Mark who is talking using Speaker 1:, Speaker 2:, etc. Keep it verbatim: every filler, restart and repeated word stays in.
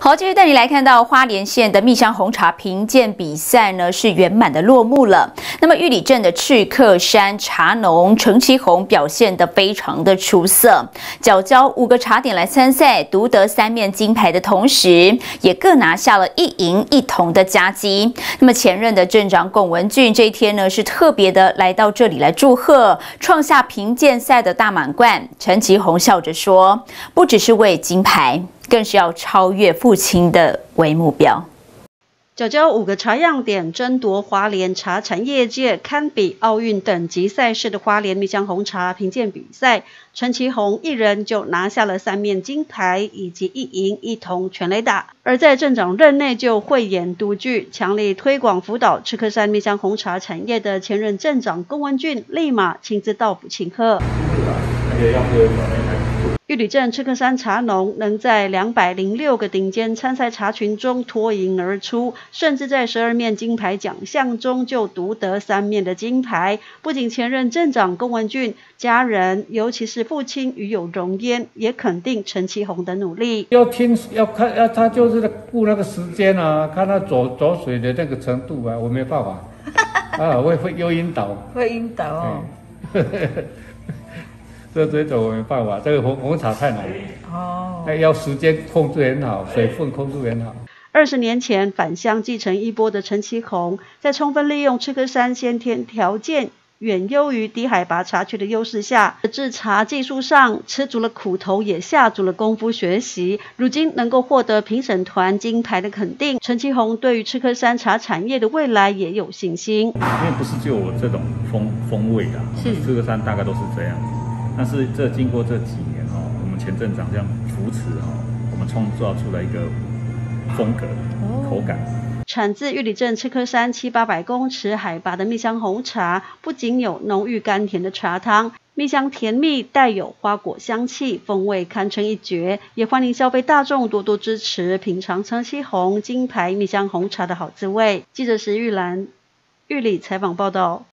Speaker 1: 好，继续带你来看到花莲县的蜜香红茶评鉴比赛呢是圆满的落幕了。那么玉里镇的赤克山茶农陈其宏表现得非常的出色，缴交五个茶点来参赛，独得三面金牌的同时，也各拿下了一银一铜的佳绩。那么前任的镇长龚文俊这一天呢是特别的来到这里来祝贺，创下评鉴赛的大满贯。陈其宏笑着说，不只是为金牌，更是要超越父亲的为目标。
Speaker 2: 缴交五个茶样点，争夺花莲茶产业界堪比奥运等级赛事的花莲蜜香红茶评鉴比赛，陈其宏一人就拿下了三面金牌以及一银一铜全垒打。而在镇长任内就慧眼独具，强力推广辅导赤克山蜜香红茶产业的前任镇长龚文俊，立马亲自到府庆贺。玉里镇赤克山茶农能在两百零六个顶尖参赛茶群中脱颖而出，甚至在十二面金牌奖项中就独得三面的金牌。不仅前任镇长龚文俊家人，尤其是父亲与有荣焉，也肯定陈其宏的努力。
Speaker 3: 要听要看要他就是顾那个时间啊，看他走走水的那个程度啊，我没办法啊，会会有引导，
Speaker 4: 会引导哦。
Speaker 3: 这这种我没办法，这个红红茶太难了哦，要时间控制很好，水分控制很好。
Speaker 2: 二十年前返乡继承衣钵的陈其宏，在充分利用赤克山先天条件远优于低海拔茶区的优势下，制茶技术上吃足了苦头，也下足了功夫学习。如今能够获得评审团金牌的肯定，陈其宏对于赤克山茶产业的未来也有信心。
Speaker 5: 因为不是只有我这种风风味的，赤克山大概都是这样。但是这经过这几年哦，我们前镇长这样扶持哦，我们创造出了一个风格、口感。
Speaker 2: 产自玉里镇赤克山七八百公尺海拔的蜜香红茶，不仅有浓郁甘甜的茶汤，蜜香甜蜜，带有花果香气，风味堪称一绝。也欢迎消费大众多多支持，品尝陈其宏金牌蜜香红茶的好滋味。记者石玉兰玉里采访报道。